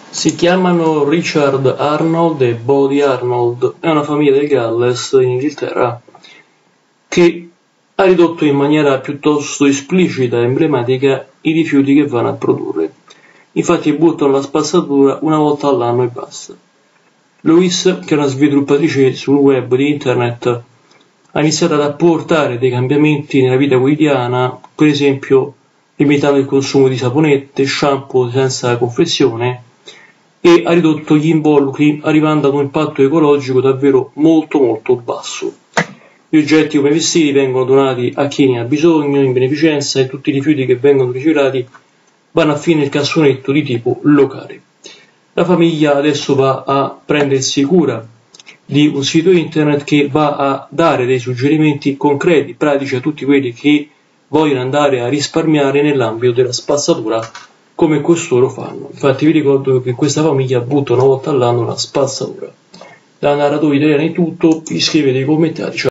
Si chiamano Richard Arnold e Bodie Arnold, è una famiglia del Galles in Inghilterra che ha ridotto in maniera piuttosto esplicita e emblematica i rifiuti che vanno a produrre. Infatti buttano la spazzatura una volta all'anno e basta. Louise, che è una sviluppatrice sul web di internet, ha iniziato ad apportare dei cambiamenti nella vita quotidiana, per esempio limitando il consumo di saponette, shampoo senza confezione, e ha ridotto gli involucri arrivando ad un impatto ecologico davvero molto basso. Gli oggetti come vestiti vengono donati a chi ne ha bisogno in beneficenza e tutti i rifiuti che vengono riciclati vanno a fine il cassonetto di tipo locale. La famiglia adesso va a prendersi cura di un sito internet che va a dare dei suggerimenti concreti, pratici a tutti quelli che vogliono andare a risparmiare nell'ambito della spazzatura come costoro fanno. Infatti vi ricordo che questa famiglia butta una volta all'anno la spazzatura. Da narratore italiano è tutto, iscrivetevi, commentate, ciao.